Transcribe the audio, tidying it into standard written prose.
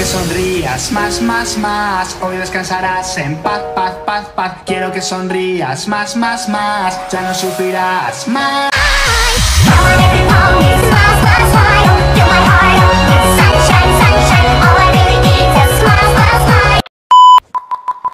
que sonrías más, más, más. Hoy descansarás en paz, paz, paz, paz. Quiero que sonrías más, más, más. Ya no sufrirás más.